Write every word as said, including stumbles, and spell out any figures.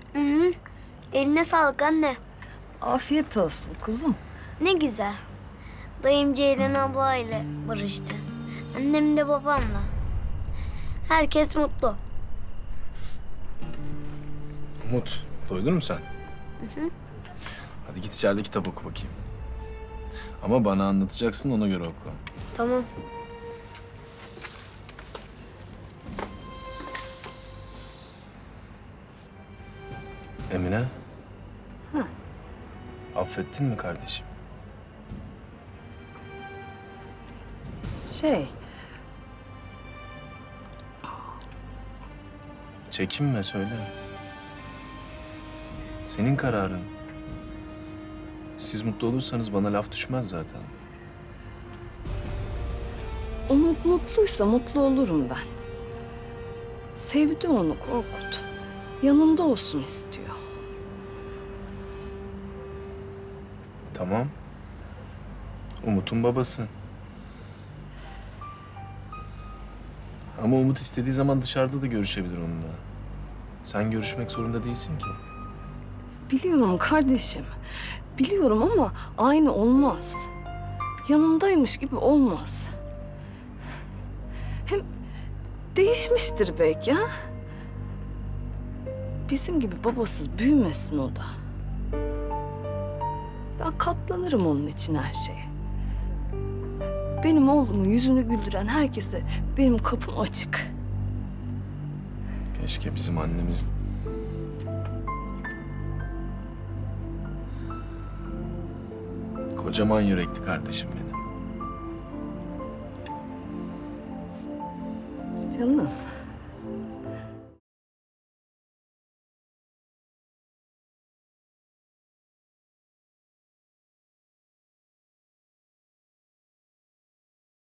Hı hı. Eline sağlık anne. Afiyet olsun kuzum. Ne güzel. Dayım Ceylan ablayla barıştı. Annem de babamla. Herkes mutlu. Umut, doydun mu sen? Hı hı. Hadi git içeride kitap oku bakayım. Ama bana anlatacaksın, ona göre oku. Tamam. Emine. Hı. Affettin mi kardeşim? Şey, Çekinme, söyle. Senin kararın. Siz mutlu olursanız bana laf düşmez zaten. Umut mutluysa mutlu olurum ben. Sevdi onu Korkut. Yanında olsun istiyor. Tamam. Umut'un babası. Ama Umut istediği zaman dışarıda da görüşebilir onunla. Sen görüşmek zorunda değilsin ki. Biliyorum kardeşim. Biliyorum ama aynı olmaz. Yanındaymış gibi olmaz. Hem değişmiştir belki ha? Bizim gibi babasız büyümesin o da. Ben katlanırım onun için her şeye. Benim oğlumun yüzünü güldüren herkese benim kapım açık. Keşke bizim annemiz... Kocaman yürekli kardeşim benim. Canım.